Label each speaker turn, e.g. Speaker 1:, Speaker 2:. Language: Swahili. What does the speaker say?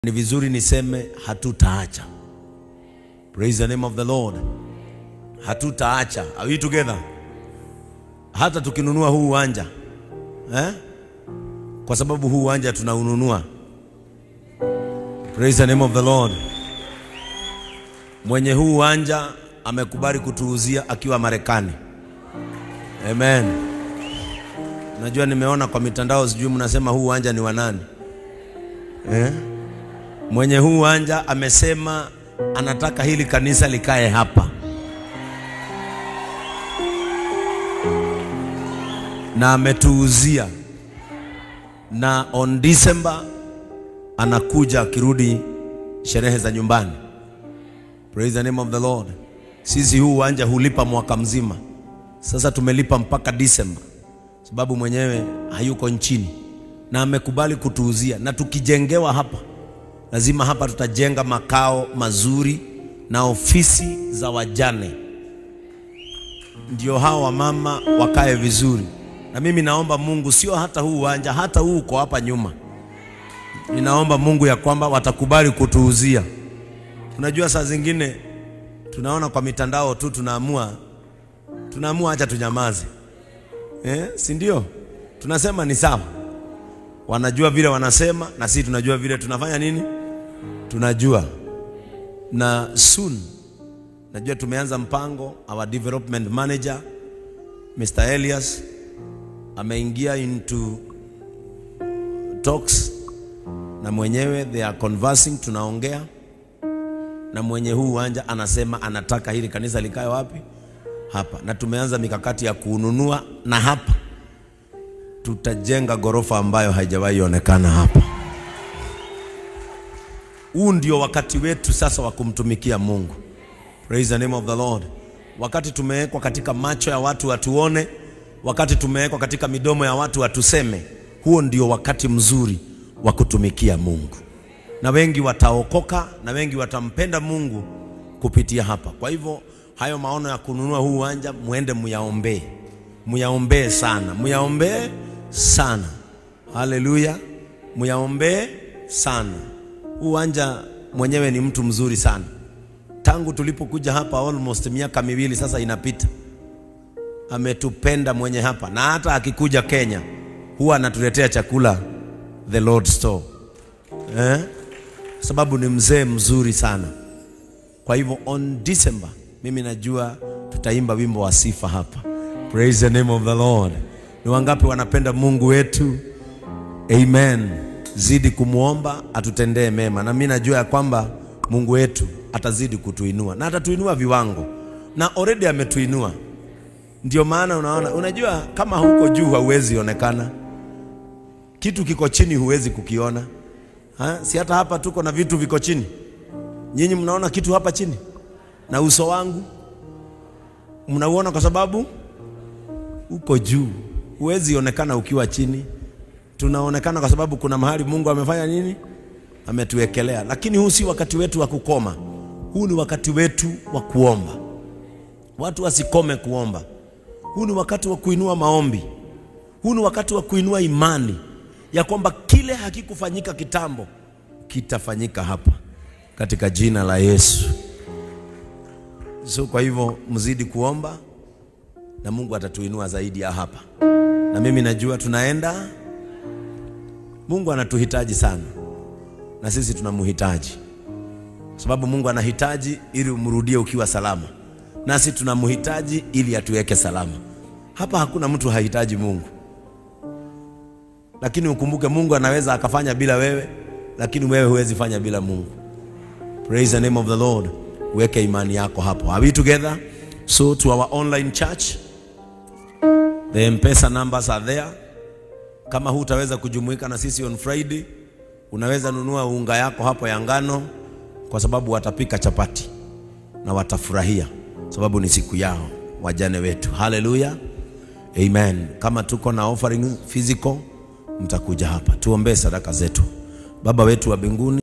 Speaker 1: Ni vizuri niseme hatutaacha. Praise the name of the Lord. Hatutaacha. Are we together? Hata tukinunua huu uwanja. Kwa sababu huu uwanja tunaununua. Praise the name of the Lord. Mwenye huu uwanja amekubali kutuuzia akiwa Marekani. Amen. Najua nimeona kwa mitandao sijui mnasema huu uwanja ni wa nani. Mwenye huu uwanja amesema anataka hili kanisa likae hapa. Na ametuuzia. Na on December anakuja akirudi sherehe za nyumbani. Praise the name of the Lord. Sisi huu uwanja hulipa mwaka mzima. Sasa tumelipa mpaka December. Sababu mwenyewe hayuko nchini. Na amekubali kutuuzia. Na tukijengewa hapa, lazima hapa tutajenga makao mazuri na ofisi za wajane. Ndio hao wamama wakae vizuri. Na mimi naomba Mungu sio hata huu uwanja, hata huu uko hapa nyuma. Ninaomba Mungu ya kwamba watakubali kutuuzia. Unajua saa zingine tunaona kwa mitandao tu tunaamua acha tunyamaze. Si ndio? Tunasema ni sawa. Wanajua vile wanasema na sisi tunajua vile tunafanya nini? Tunajua. Na soon najua tumeanza mpango. Our development manager Mr. Elias ameingia into talks na mwenyewe, they are conversing, tunaongea na mwenye huu uwanja anasema anataka hili kanisa likae wapi? Hapa. Na tumeanza mikakati ya kununua, na hapa tutajenga gorofa ambayo haijawahi onekana hapa. Huu ndio wakati wetu sasa wa kumtumikia Mungu. Praise the name of the Lord. Wakati tumewekwa katika macho ya watu watuone, wakati tumewekwa katika midomo ya watu watuseme, huo ndio wakati mzuri wa kutumikia Mungu. Na wengi wataokoka na wengi watampenda Mungu kupitia hapa. Kwa hivyo hayo maono ya kununua huu uwanja muende muyaombee. Muyaombee sana. Muyaombee sana. Haleluya. Muyaombee sana. Uwanja mwenyewe ni mtu mzuri sana. Tangu tulipokuja hapa almost miaka 2 sasa inapita. Ametupenda mwenye hapa. Na hata akikuja Kenya huwa anatuletea chakula the Lord store. Sababu ni mzee mzuri sana. Kwa hivyo on December mimi najua tutaimba wimbo wa sifa hapa. Praise the name of the Lord. Ni wangapi wanapenda Mungu wetu? Amen. Zidi kumuomba atutendee mema. Na mimi najua ya kwamba Mungu wetu atazidi kutuinua. Na atatuinua viwango. Na already ametuinua. Ndio maana unajua kama huko juu hauwezi onekana. Kitu kiko chini huwezi kukiona. Si hata hapa tuko na vitu viko chini. Nyinyi mnaona kitu hapa chini? Na uso wangu mnauona kwa sababu uko juu. Huwezi onekana ukiwa chini. Tunaonekana kwa sababu kuna mahali Mungu amefanya nini? Ametuwekelea. Lakini huu si wakati wetu wa kukoma. Huu ni wakati wetu wa kuomba. Watu wasikome kuomba. Huu ni wakati wa kuinua maombi. Huu ni wakati wa kuinua imani ya kwamba kile hakikufanyika kitambo kitafanyika hapa katika jina la Yesu. So kwa hivyo mzidi kuomba na Mungu atatuinua zaidi ya hapa. Na mimi najua tunaenda. Mungu anatuhitaji sana. Na sisi tunamhitaji. Sababu Mungu anahitaji ili umrudie ukiwa salama. Nasi tunamhitaji ili atuweke salama. Hapa hakuna mtu hahitaji Mungu. Lakini ukumbuke Mungu anaweza akafanya bila wewe, lakini wewe huwezi fanya bila Mungu. Praise the name of the Lord. Weke imani yako hapo. Are we together? So to our online church, the M-Pesa numbers are there. Kama hutaweza kujumuika na sisi on Friday, unaweza nunua unga yako hapo ya ngano, kwa sababu watapika chapati na watafurahia, sababu ni siku yao wajane wetu. Hallelujah. Amen. Kama tuko na offering physical, mtakuja hapa. Tuombee sadaka zetu. Baba wetu wa mbinguni,